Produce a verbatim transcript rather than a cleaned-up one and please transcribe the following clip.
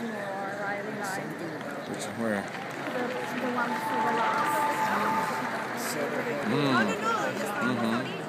more I really like. Which where? The, the one for the last. Mm. Mm-hmm.